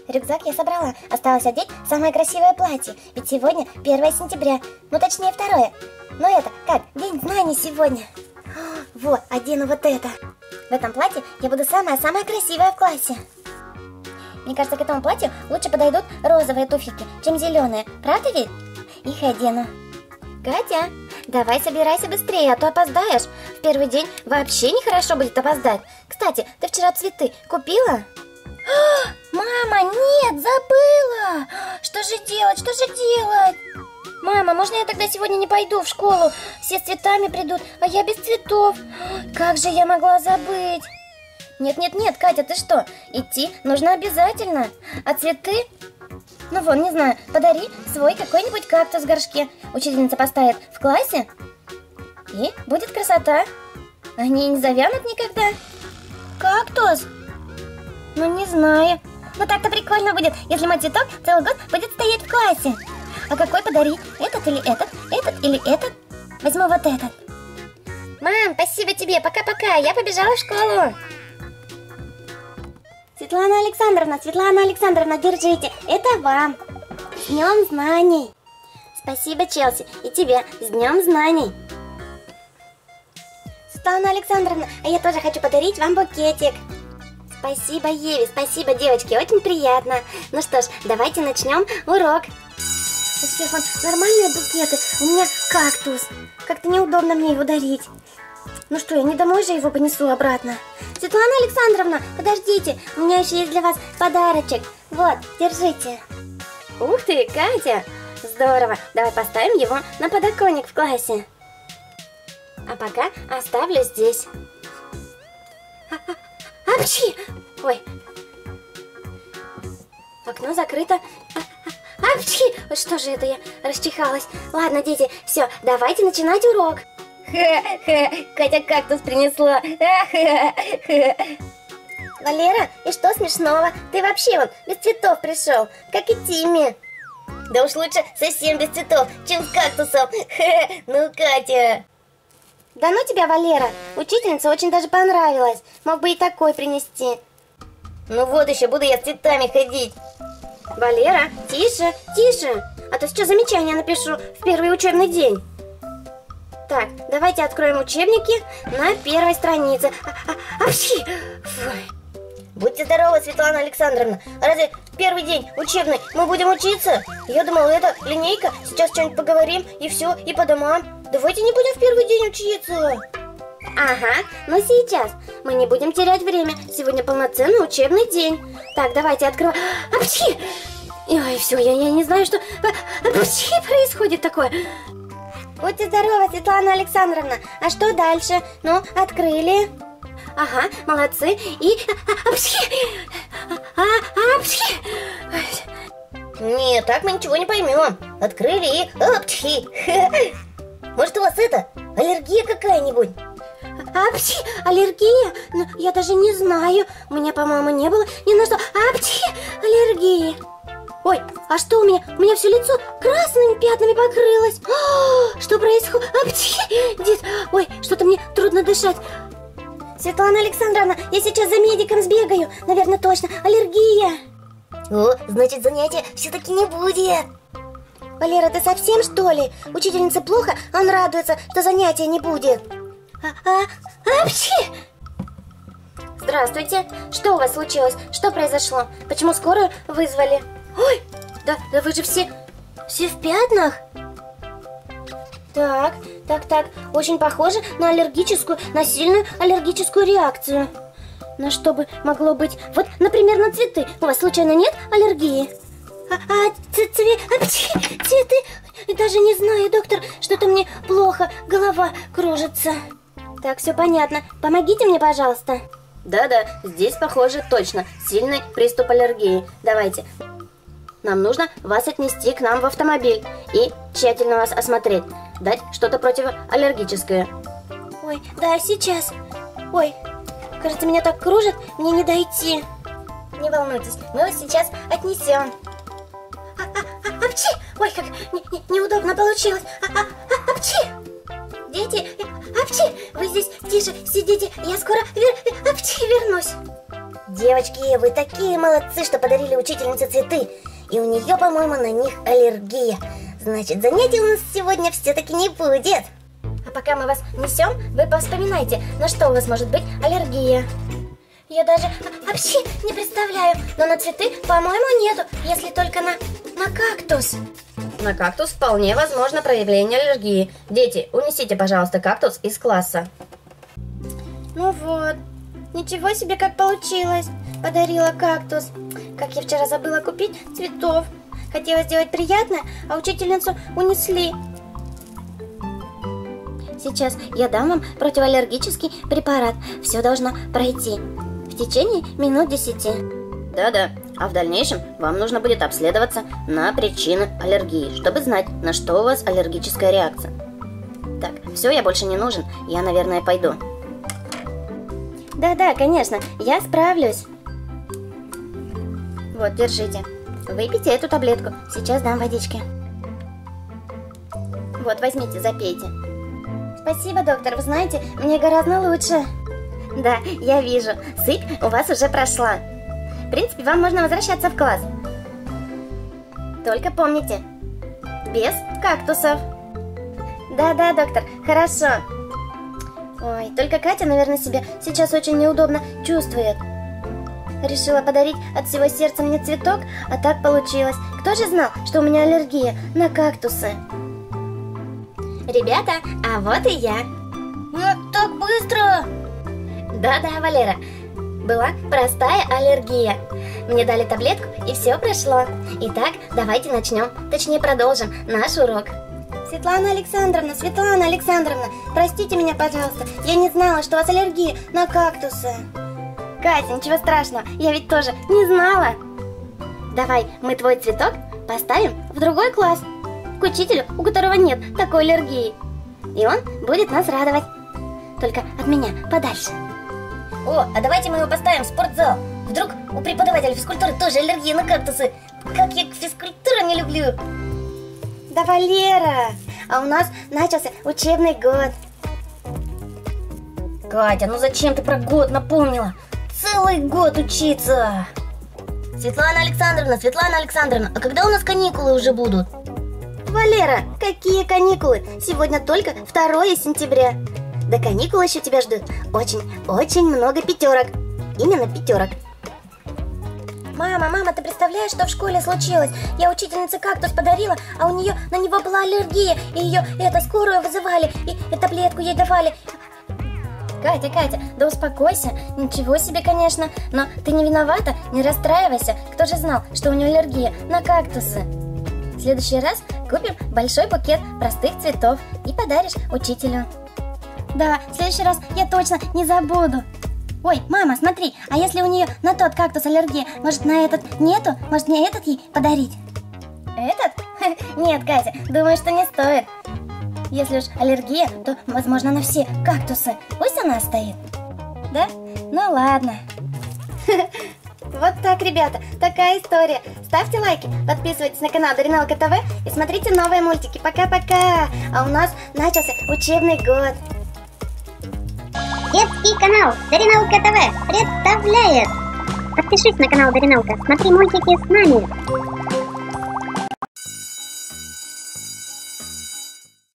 Рюкзак я собрала. Осталось одеть самое красивое платье. Ведь сегодня 1 сентября. Ну, точнее, 2. Но это как? День знаний сегодня. Вот, одену вот это. В этом платье я буду самая-самая красивая в классе. Мне кажется, к этому платью лучше подойдут розовые туфельки, чем зеленые. Правда ведь? Их одену. Катя, давай собирайся быстрее, а то опоздаешь. В первый день вообще нехорошо будет опоздать. Кстати, ты вчера цветы купила? Мама, нет, забыла! Что же делать, что же делать? Мама, можно я тогда сегодня не пойду в школу? Все с цветами придут, а я без цветов. Как же я могла забыть? Нет, Катя, ты что? Идти нужно обязательно. А цветы? Ну вон, не знаю, подари свой какой-нибудь кактус в горшке. Учительница поставит в классе, и будет красота. Они не завянут никогда. Кактус? Ну не знаю. Ну так-то прикольно будет, если мой цветок целый год будет стоять в классе. А какой подарить? Этот или этот? Этот или этот? Возьму вот этот. Мам, спасибо тебе, пока-пока, я побежала в школу. Светлана Александровна, держите, это вам. С Днем знаний. Спасибо, Челси, и тебе с Днем знаний. Светлана Александровна, а я тоже хочу подарить вам букетик. Спасибо, Еве, спасибо, девочки, очень приятно. Ну что ж, давайте начнем урок. У всех вон нормальные букеты, у меня кактус. Как-то неудобно мне его дарить. Ну что, я не домой же его понесу обратно. Светлана Александровна, подождите, у меня еще есть для вас подарочек. Вот, держите. Ух ты, Катя, здорово. Давай поставим его на подоконник в классе. А пока оставлю здесь. Апчи! Ой. Окно закрыто. Апчи! Что же это я расчихалась? Ладно, дети, все, давайте начинать урок. Катя кактус принесла. Валера, и что смешного? Ты вообще вон без цветов пришел, как и Тимми. Да уж лучше совсем без цветов, чем с кактусом. Ну, Катя. Да ну тебя, Валера, учительница очень даже понравилась. Мог бы и такой принести. Ну вот еще буду я с цветами ходить. Валера, тише, тише, а то сейчас замечание напишу в первый учебный день. Так, давайте откроем учебники на 1 странице. Будьте здоровы, Светлана Александровна. Разве первый день учебный мы будем учиться? Я думала, это линейка, сейчас что-нибудь поговорим и все, и по домам. Давайте не будем в первый день учиться. Ага, но сейчас мы не будем терять время. Сегодня полноценный учебный день. Так, давайте откроем. Апчхи! Ой, все, я не знаю, что происходит такое. Будьте здоровы, Светлана Александровна. А что дальше? Ну, открыли. Ага, молодцы. И... Нет, так мы ничего не поймем. Открыли и... Может, у вас это, аллергия какая-нибудь? Аллергия? Ну, я даже не знаю. У меня, по-моему, не было ни на что аллергии. Ой, а что у меня? У меня все лицо красными пятнами покрылось. Что происходит? Дед, ой, что-то мне трудно дышать. Светлана Александровна, я сейчас за медиком сбегаю. Наверное, точно, аллергия. О, значит, занятия все-таки не будет. Валера, ты совсем, что ли? Учительнице плохо, а он радуется, что занятия не будет. Здравствуйте. Что у вас случилось? Что произошло? Почему скорую вызвали? Ой, да вы же все в пятнах. Так, очень похоже на аллергическую, на сильную аллергическую реакцию. На что бы могло быть? Вот, например, на цветы. У вас случайно нет аллергии? Цветы? Даже не знаю, доктор, что-то мне плохо, голова кружится. Так, все понятно. Помогите мне, пожалуйста. Да, здесь, похоже, точно сильный приступ аллергии. Давайте. Нам нужно вас отнести к нам в автомобиль и тщательно вас осмотреть. Дать что-то противоаллергическое. Ой, да, сейчас. Ой, кажется, меня так кружит, мне не дойти. Не волнуйтесь, мы вас сейчас отнесем. Ой, как неудобно получилось. Дети, вы здесь тише сидите, я скоро вернусь. Девочки, вы такие молодцы, что подарили учительнице цветы. И у нее, по-моему, на них аллергия. Значит, занятий у нас сегодня все-таки не будет. А пока мы вас несем, вы вспоминайте, на что у вас может быть аллергия. Я даже вообще не представляю, но на цветы, по-моему, нету, если только на кактус. На кактус вполне возможно проявление аллергии. Дети, унесите, пожалуйста, кактус из класса. Ну вот, ничего себе, как получилось. Подарила кактус. Как я вчера забыла купить цветов. Хотела сделать приятное, а учительницу унесли. Сейчас я дам вам противоаллергический препарат. Все должно пройти в течение минут 10. Да-да, а в дальнейшем вам нужно будет обследоваться на причины аллергии, чтобы знать, на что у вас аллергическая реакция. Так, все, я больше не нужен, я, наверное, пойду. Да-да, конечно, я справлюсь. Вот, держите. Выпейте эту таблетку. Сейчас дам водички. Вот, возьмите, запейте. Спасибо, доктор. Вы знаете, мне гораздо лучше. Да, я вижу. Сыпь у вас уже прошла. В принципе, вам можно возвращаться в класс. Только помните, без кактусов. Да-да, доктор, хорошо. Ой, только Катя, наверное, себя сейчас очень неудобно чувствует. Решила подарить от всего сердца мне цветок, а так получилось. Кто же знал, что у меня аллергия на кактусы? Ребята, а вот и я. Так быстро! Да-да, Валера, была простая аллергия. Мне дали таблетку, и все прошло. Итак, давайте начнем, точнее продолжим наш урок. Светлана Александровна, простите меня, пожалуйста. Я не знала, что у вас аллергия на кактусы. Катя, ничего страшного, я ведь тоже не знала. Давай мы твой цветок поставим в другой класс, к учителю, у которого нет такой аллергии. И он будет нас радовать. Только от меня подальше. О, а давайте мы его поставим в спортзал. Вдруг у преподавателя физкультуры тоже аллергия на кактусы. Как я физкультуру не люблю. Да, Валера, а у нас начался учебный год. Катя, ну зачем ты про год напомнила? Целый год учиться. Светлана Александровна, а когда у нас каникулы уже будут? Валера, какие каникулы? Сегодня только 2 сентября. До каникул еще тебя ждут очень много пятерок. Именно пятерок. Мама, ты представляешь, что в школе случилось? Я учительнице кактус подарила, а у нее на него была аллергия. И ее скорую вызывали, и таблетку ей давали. Катя, да успокойся. Ничего себе, конечно. Но ты не виновата, не расстраивайся. Кто же знал, что у нее аллергия на кактусы? В следующий раз купим большой букет простых цветов и подаришь учителю. Да, в следующий раз я точно не забуду. Ой, мама, смотри, а если у нее на тот кактус аллергия, может, на этот нету? Может, мне этот ей подарить? Этот? Нет, Катя, думаю, что не стоит. Если уж аллергия, то, возможно, на все кактусы. Пусть она стоит. Да? Ну ладно. Вот так, ребята, такая история. Ставьте лайки, подписывайтесь на канал Дариналка ТВ и смотрите новые мультики. Пока-пока. А у нас начался учебный год. Детский канал Дариналка ТВ представляет. Подпишись на канал Дариналка, смотри мультики с нами.